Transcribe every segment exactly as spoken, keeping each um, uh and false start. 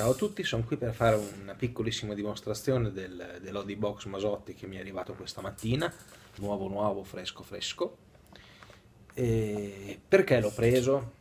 Ciao a tutti, sono qui per fare una piccolissima dimostrazione del, dell'Odibox Masotti che mi è arrivato questa mattina, nuovo nuovo, fresco fresco. E perché l'ho preso?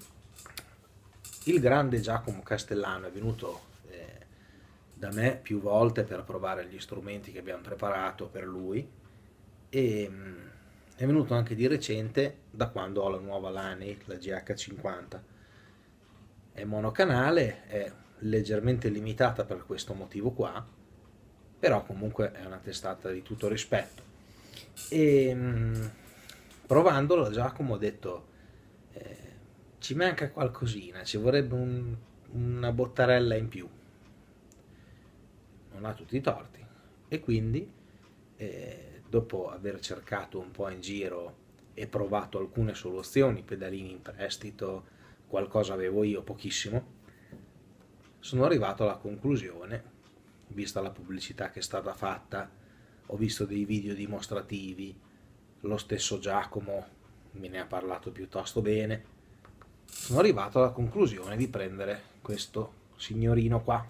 Il grande Giacomo Castellano è venuto eh, da me più volte per provare gli strumenti che abbiamo preparato per lui e mh, è venuto anche di recente da quando ho la nuova Laney, la G H cinquanta. È monocanale, è leggermente limitata per questo motivo qua, però comunque è una testata di tutto rispetto. E mh, provandolo Giacomo ha detto eh, ci manca qualcosina, ci vorrebbe un, una bottarella in più. Non ha tutti i torti e quindi eh, dopo aver cercato un po' in giro e provato alcune soluzioni, pedalini in prestito, qualcosa avevo io, pochissimo, sono arrivato alla conclusione, vista la pubblicità che è stata fatta, ho visto dei video dimostrativi, lo stesso Giacomo me ne ha parlato piuttosto bene, sono arrivato alla conclusione di prendere questo signorino qua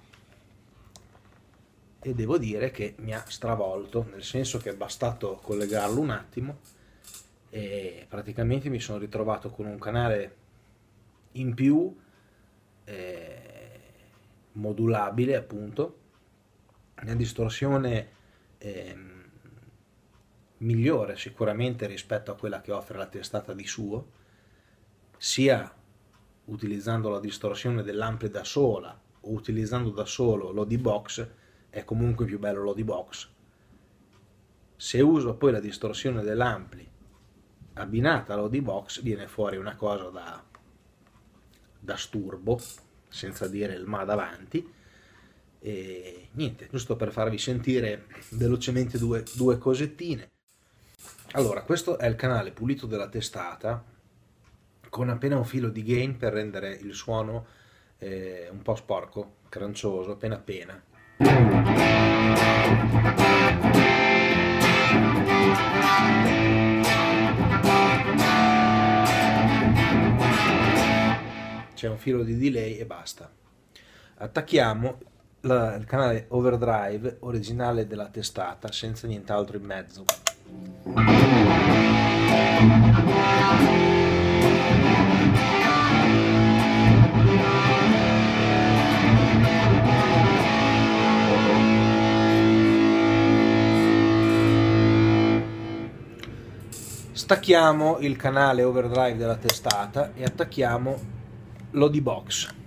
e devo dire che mi ha stravolto, nel senso che è bastato collegarlo un attimo e praticamente mi sono ritrovato con un canale in più, eh, modulabile appunto, una distorsione eh, migliore sicuramente rispetto a quella che offre la testata di suo, sia utilizzando la distorsione dell'ampli da sola o utilizzando da solo l'Odibox, è comunque più bello l'Odibox. Se uso poi la distorsione dell'ampli abbinata all'Odibox viene fuori una cosa da da sturbo, senza dire il ma davanti. E niente, giusto per farvi sentire velocemente due, due cosettine. Allora, questo è il canale pulito della testata, con appena un filo di gain per rendere il suono eh, un po' sporco, crancioso, appena appena. C'è un filo di delay e basta. Attacchiamo la, il canale overdrive originale della testata senza nient'altro in mezzo. Stacchiamo il canale overdrive della testata e attacchiamo l'Odibox.